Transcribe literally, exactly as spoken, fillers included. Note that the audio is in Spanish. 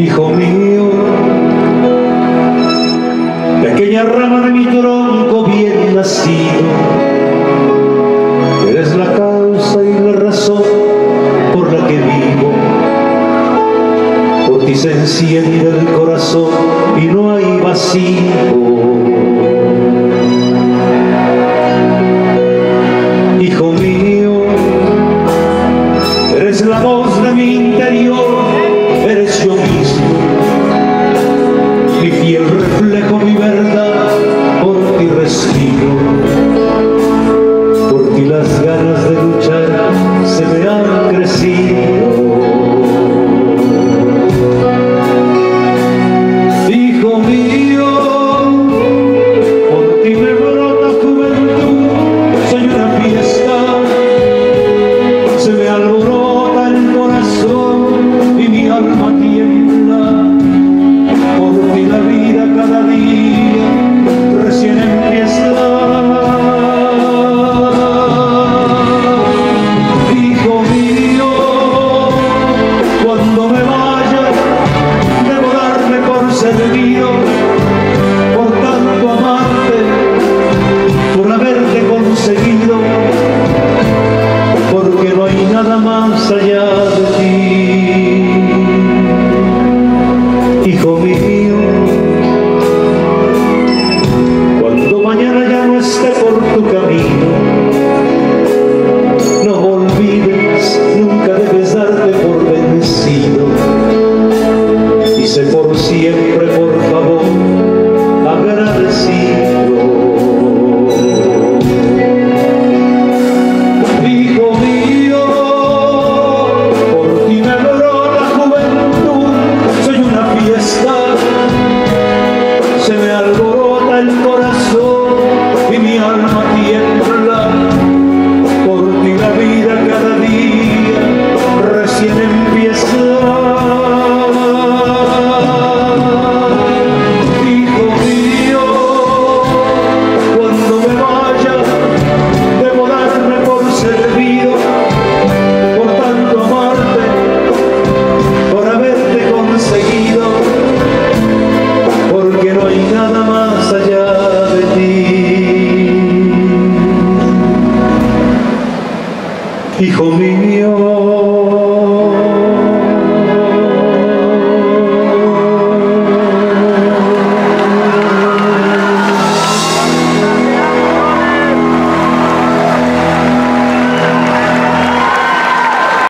Hijo mío, pequeña rama de mi tronco bien nacido, eres la causa y la razón por la que vivo. Por ti se enciende el corazón y no hay vacío. Hijo mío, eres la voz de mi interior, eres yo mismo, mi fiel reflejo, mi verdad, por ti respiro. Por ti las ganas de luchar se me han crecido. Hijo mío, por ti me brota juventud, soy una fiesta, se me alborota el corazón y mi alma tiembla. Por ti la vida cada día recién empieza. Hijo mío, cuando me vaya debo darme por servido, por tanto amarte, por haberte conseguido, porque no hay nada más allá de ti. Hijo mío, cuando mañana ya no esté por tu camino, no olvides, nunca debes darte por vencido. Y sé por siempre, por favor, agradecido. Hijo mío, por ti me brota juventud, soy una fiesta, se me alborota el corazón y mi alma tiembla. Por ti la vida cada día recién empieza. Hijo mío, cuando me vaya debo darme por servido, por tanto amarte, por haberte conseguido, porque no hay nada más allá de ti. Hijo mío.